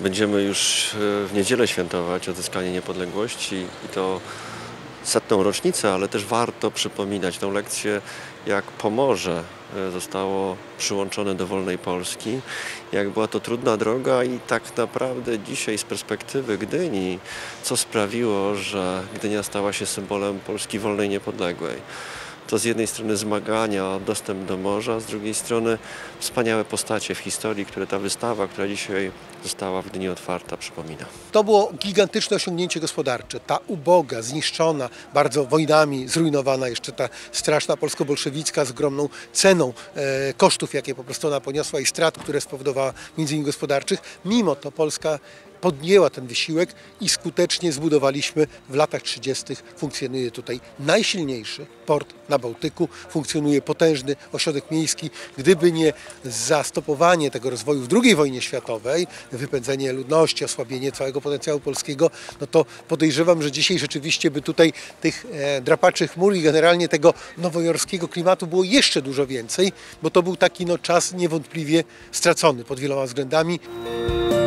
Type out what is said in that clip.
Będziemy już w niedzielę świętować odzyskanie niepodległości i to 100. rocznicę, ale też warto przypominać tę lekcję, jak Pomorze zostało przyłączone do wolnej Polski, jak była to trudna droga i tak naprawdę dzisiaj z perspektywy Gdyni, co sprawiło, że Gdynia stała się symbolem Polski wolnej, niepodległej. To z jednej strony zmagania o dostęp do morza, z drugiej strony wspaniałe postacie w historii, które ta wystawa, która dzisiaj została w Gdyni otwarta, przypomina. To było gigantyczne osiągnięcie gospodarcze. Ta uboga, zniszczona, bardzo wojnami zrujnowana jeszcze ta straszna polsko-bolszewicka z ogromną ceną kosztów, jakie po prostu ona poniosła i strat, które spowodowała między innymi gospodarczych. Mimo to Polska podjęła ten wysiłek i skutecznie zbudowaliśmy w latach 30. Funkcjonuje tutaj najsilniejszy port na Bałtyku, funkcjonuje potężny ośrodek miejski. Gdyby nie zastopowanie tego rozwoju w II wojnie światowej, wypędzenie ludności, osłabienie całego potencjału polskiego, no to podejrzewam, że dzisiaj rzeczywiście by tutaj tych drapaczy chmur i generalnie tego nowojorskiego klimatu było jeszcze dużo więcej, bo to był taki czas niewątpliwie stracony pod wieloma względami.